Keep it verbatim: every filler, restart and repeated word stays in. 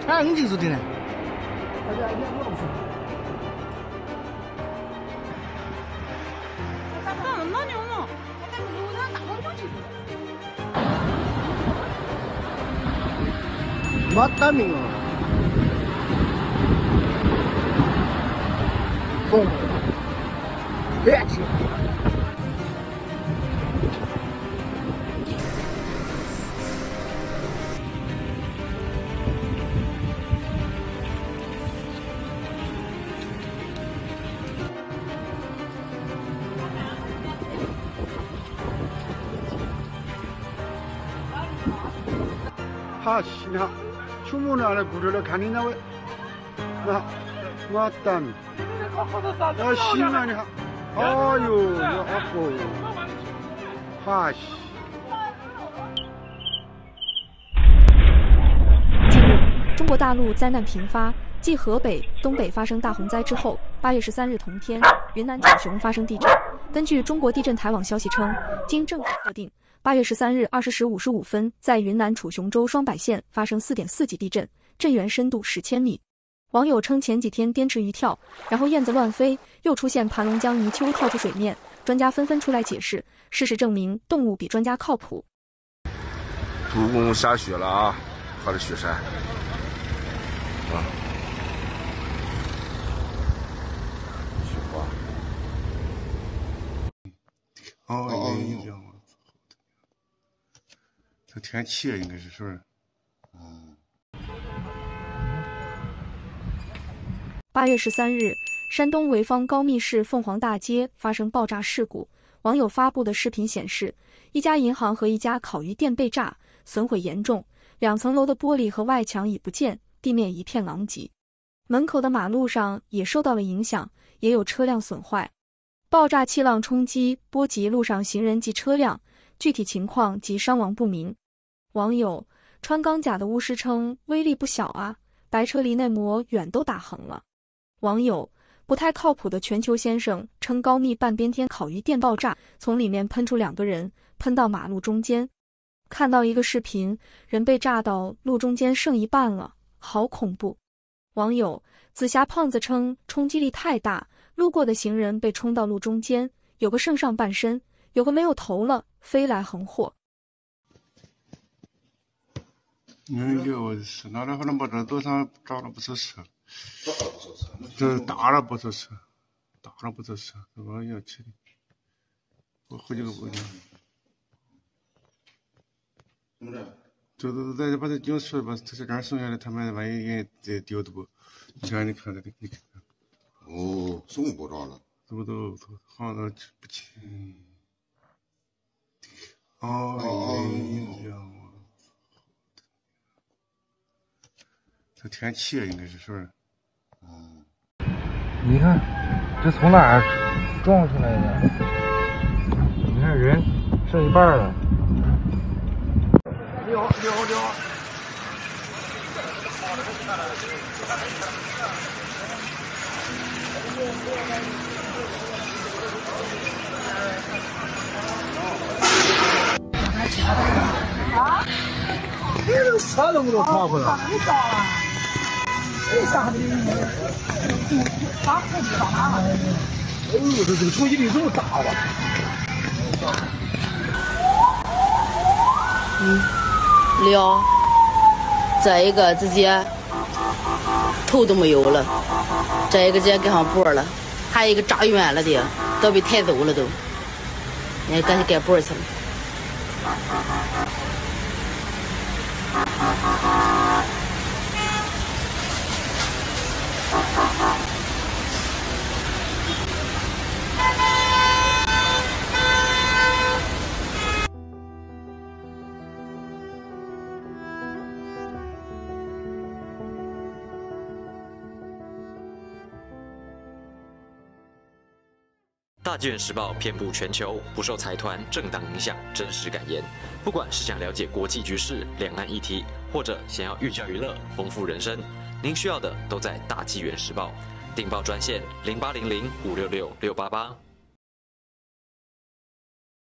哪能就是的呢？没得名啊！疯，别去！ 好，你好，出门了，来顾着了，看你那位，那我等，要行啊，你好，哎呦，阿婆，好西。 近日，中国大陆灾难频发，继河北、东北发生大洪灾之后，八月十三日同天，云南楚雄发生地震。根据中国地震台网消息称，经政府测定。八月十三日二十时五十五分，在云南楚雄州双柏县发生四点四级地震，震源深度十千米。网友称前几天滇池鱼跳，然后燕子乱飞，又出现盘龙江泥鳅跳出水面，专家纷纷出来解释。事实证明，动物比专家靠谱。 土公下雪了啊，靠着雪山啊，雪花。 哦，有印象。这天气应该是是不是？ 嗯。 八月十三日，山东潍坊高密市凤凰大街发生爆炸事故。网友发布的视频显示，一家银行和一家烤鱼店被炸，损毁严重，两层楼的玻璃和外墙已不见，地面一片狼藉。门口的马路上也受到了影响，也有车辆损坏。爆炸气浪冲击波及路上行人及车辆。具体情况及伤亡不明。网友穿钢甲的巫师称威力不小啊，白车离内膜远都打横了。网友不太靠谱的全球先生称高密半边天烤鱼店爆炸，从里面喷出两个人，喷到马路中间。看到一个视频，人被炸到路中间剩一半了，好恐怖。网友紫霞胖子称冲击力太大，路过的行人被冲到路中间，有个剩上半身，有个没有头了，飞来横祸。 嗯，有是那可能把这路上找了不少车，这大了不少车，大了不少车，这个要去的，我好几个不行。怎么着？这都在把这警出把这些杆送下来，他们万一也再丢的不？你看，你看这个，你看。 哦，送不着了， 这不都好像都不清。哦，有印象啊。这天气应该是是不是？ 嗯。 你看，这从哪儿撞出来的？你看人剩一半了。 你好，你好，你好。 啊？这个车都不都跑回来？你到了？为啥的？把车子到哪了？哎呦，这这个冲击力这么大哇！ 嗯，了。再一个直接头都没有了，再一个直接给上脖了，还有一个炸远了的，都被抬走了都，哎，赶紧盖脖去了。 大纪元时报遍布全球，不受财团、政党影响，真实感言。不管是想了解国际局势、两岸议题，或者想要寓教于乐、丰富人生，您需要的都在大纪元时报。订报专线零八零零五六六六八八。